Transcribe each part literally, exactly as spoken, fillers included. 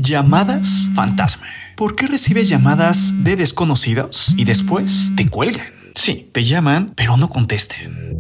Llamadas fantasma. ¿Por qué recibes llamadas de desconocidos y después te cuelgan? Sí, te llaman, pero no contesten.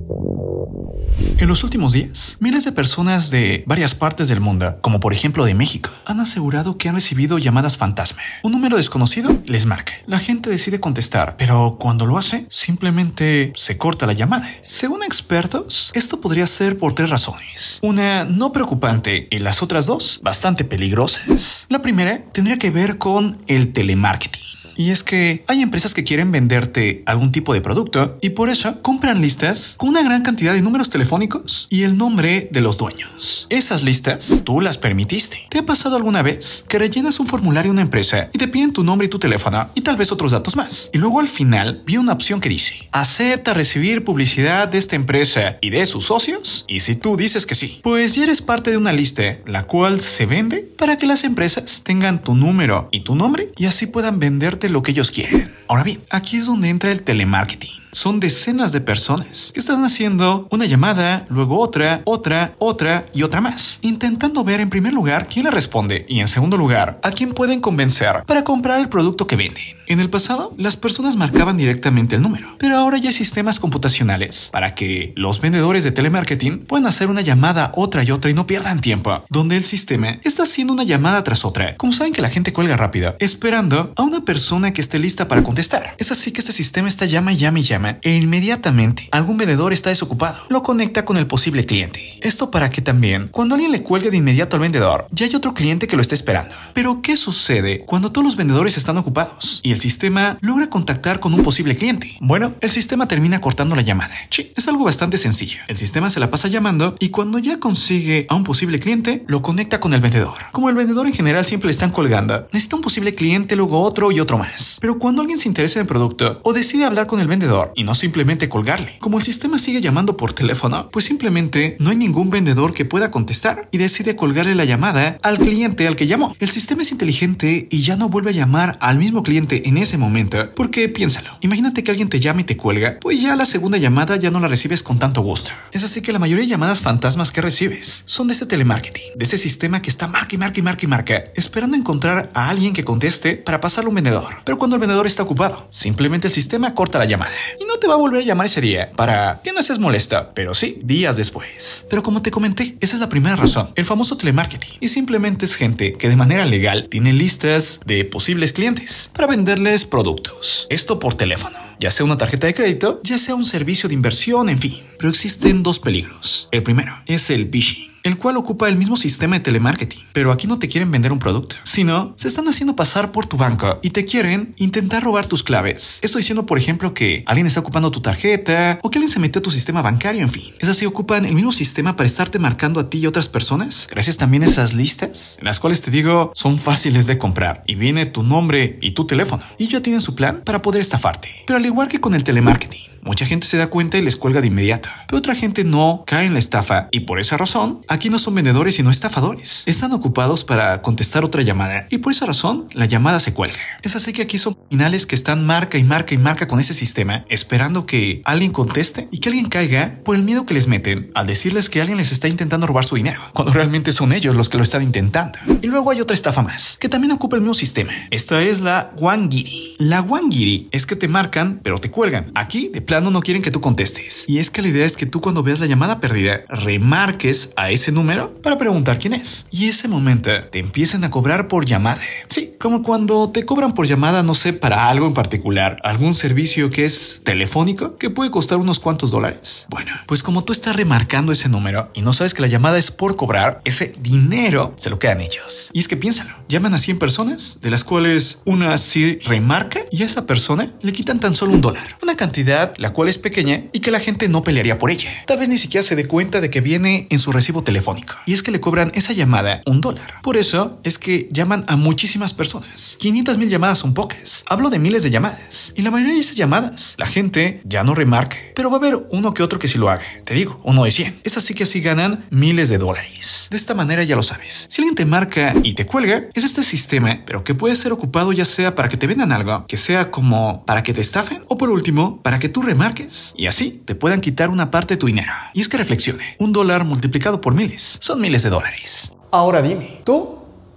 En los últimos días, miles de personas de varias partes del mundo, como por ejemplo de México, han asegurado que han recibido llamadas fantasma. Un número desconocido les marca. La gente decide contestar, pero cuando lo hace, simplemente se corta la llamada. Según expertos, esto podría ser por tres razones. Una no preocupante y las otras dos bastante peligrosas. La primera tendría que ver con el telemarketing. Y es que hay empresas que quieren venderte algún tipo de producto y por eso compran listas con una gran cantidad de números telefónicos y el nombre de los dueños. Esas listas tú las permitiste. ¿Te ha pasado alguna vez que rellenas un formulario en una empresa y te piden tu nombre y tu teléfono y tal vez otros datos más? Y luego al final viene una opción que dice: ¿acepta recibir publicidad de esta empresa y de sus socios? Y si tú dices que sí, pues ya eres parte de una lista la cual se vende para que las empresas tengan tu número y tu nombre y así puedan venderte lo que ellos quieren. Ahora bien, aquí es donde entra el telemarketing. Son decenas de personas que están haciendo una llamada, luego otra, otra, otra y otra más, intentando ver en primer lugar quién le responde y en segundo lugar a quién pueden convencer para comprar el producto que venden. En el pasado, las personas marcaban directamente el número, pero ahora ya hay sistemas computacionales para que los vendedores de telemarketing puedan hacer una llamada otra y otra y no pierdan tiempo, donde el sistema está haciendo una llamada tras otra. Como saben que la gente cuelga rápido, esperando a una persona que esté lista para contestar. Es así que este sistema está llama y llama y llama e inmediatamente algún vendedor está desocupado. Lo conecta con el posible cliente. Esto para que también, cuando alguien le cuelgue de inmediato al vendedor, ya hay otro cliente que lo está esperando. Pero ¿qué sucede cuando todos los vendedores están ocupados y el sistema logra contactar con un posible cliente? Bueno, el sistema termina cortando la llamada. Sí, es algo bastante sencillo. El sistema se la pasa llamando y cuando ya consigue a un posible cliente, lo conecta con el vendedor. Como el vendedor en general siempre le están colgando, necesita un posible cliente, luego otro y otro más. Pero cuando alguien se interesa en el producto o decide hablar con el vendedor y no simplemente colgarle, como el sistema sigue llamando por teléfono, pues simplemente no hay ningún vendedor que pueda contestar y decide colgarle la llamada al cliente al que llamó. El sistema es inteligente y ya no vuelve a llamar al mismo cliente en ese momento, porque piénsalo, imagínate que alguien te llama y te cuelga, pues ya la segunda llamada ya no la recibes con tanto gusto. Es así que la mayoría de llamadas fantasmas que recibes son de ese telemarketing, de ese sistema que está marca y marca y marca y marca, esperando encontrar a alguien que conteste para pasarle a un vendedor. Pero cuando el vendedor está ocupado, simplemente el sistema corta la llamada y no te va a volver a llamar ese día para que no seas molesta, pero sí días después. Pero como te comenté, esa es la primera razón, el famoso telemarketing. Y simplemente es gente que de manera legal tiene listas de posibles clientes para venderles productos. Esto por teléfono, ya sea una tarjeta de crédito, ya sea un servicio de inversión, en fin. Pero existen dos peligros. El primero es el phishing, el cual ocupa el mismo sistema de telemarketing. Pero aquí no te quieren vender un producto, sino se están haciendo pasar por tu banco y te quieren intentar robar tus claves. Estoy diciendo, por ejemplo, que alguien está ocupando tu tarjeta o que alguien se metió a tu sistema bancario, en fin. Es así, ocupan el mismo sistema para estarte marcando a ti y otras personas. Gracias también a esas listas, en las cuales te digo, son fáciles de comprar y viene tu nombre y tu teléfono. Y ya tienen su plan para poder estafarte. Pero al igual que con el telemarketing, mucha gente se da cuenta y les cuelga de inmediato, pero otra gente no cae en la estafa y por esa razón, aquí no son vendedores sino estafadores. Están ocupados para contestar otra llamada y por esa razón, la llamada se cuelga. Es así que aquí son criminales que están marca y marca y marca con ese sistema, esperando que alguien conteste y que alguien caiga por el miedo que les meten al decirles que alguien les está intentando robar su dinero, cuando realmente son ellos los que lo están intentando. Y luego hay otra estafa más, que también ocupa el mismo sistema. Esta es la Wangiri. La Wangiri es que te marcan, pero te cuelgan. Aquí, de plano, no quieren que tú contestes. Y es que la idea es que tú cuando veas la llamada perdida, remarques a ese número para preguntar quién es. Y ese momento te empiezan a cobrar por llamada. Sí, como cuando te cobran por llamada, no sé, para algo en particular, algún servicio que es telefónico, que puede costar unos cuantos dólares. Bueno, pues como tú estás remarcando ese número y no sabes que la llamada es por cobrar, ese dinero se lo quedan ellos. Y es que piénsalo, llaman a cien personas, de las cuales una sí remarca y a esa persona le quitan tan solo un dólar. Una cantidad la cual es pequeña y que la gente no pelearía por ella. Tal vez ni siquiera se dé cuenta de que viene en su recibo telefónico. Y es que le cobran esa llamada un dólar. Por eso es que llaman a muchísimas personas. quinientas mil llamadas son pocas. Hablo de miles de llamadas. Y la mayoría de esas llamadas, la gente ya no remarca. Pero va a haber uno que otro que sí lo haga. Te digo, uno de cien. Es así que así ganan miles de dólares. De esta manera ya lo sabes. Si alguien te marca y te cuelga, es este sistema, pero que puede ser ocupado ya sea para que te vendan algo, que sea como para que te estafen, o por último, para que tú remarques y así te puedan quitar una parte de tu dinero. Y es que reflexione, un dólar multiplicado por miles son miles de dólares. Ahora dime, ¿tú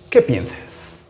¿Qué piensas?